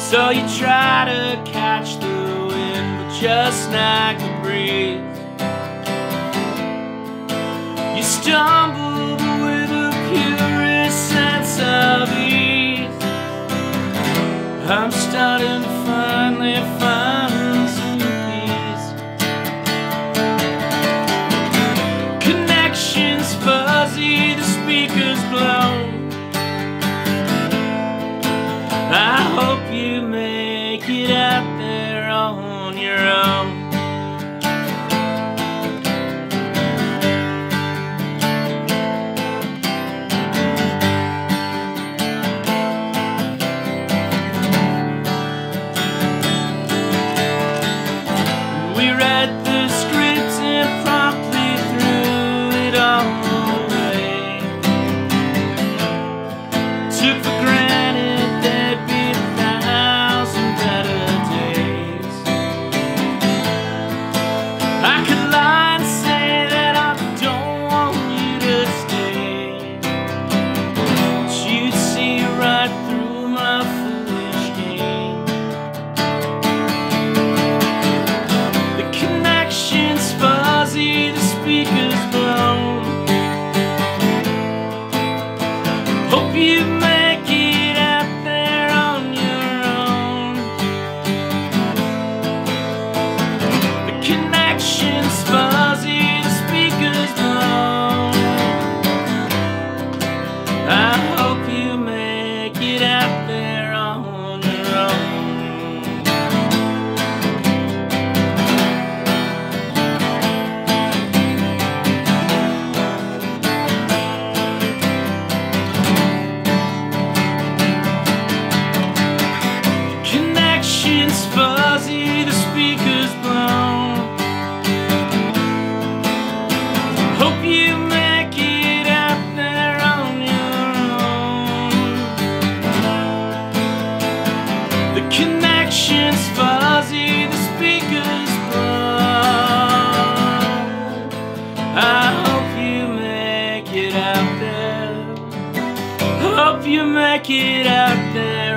So you try to catch the wind, but just snag the breeze. You stumble with a purest sense of ease. I'm starting to finally find some peace. Connections fuzzy, the speakers blown. I hope you make it out there on your own. We read the scripts and promptly threw it all away. Took for granted there'd be 1,000 better days. I could lie and say that I don't want you to stay, but you'd see right through my foolish game. The connection's fuzzy, the speaker's blown. Hope you make it out there on your own. The connection's fuzzy, the speaker's blown. I hope you make it out there on your own. Connection's fuzzy, the speaker's blown. Hope you make it out there on your own. The connection's fuzzy, the speaker's blown. I hope you make it out there. Hope you make it out there.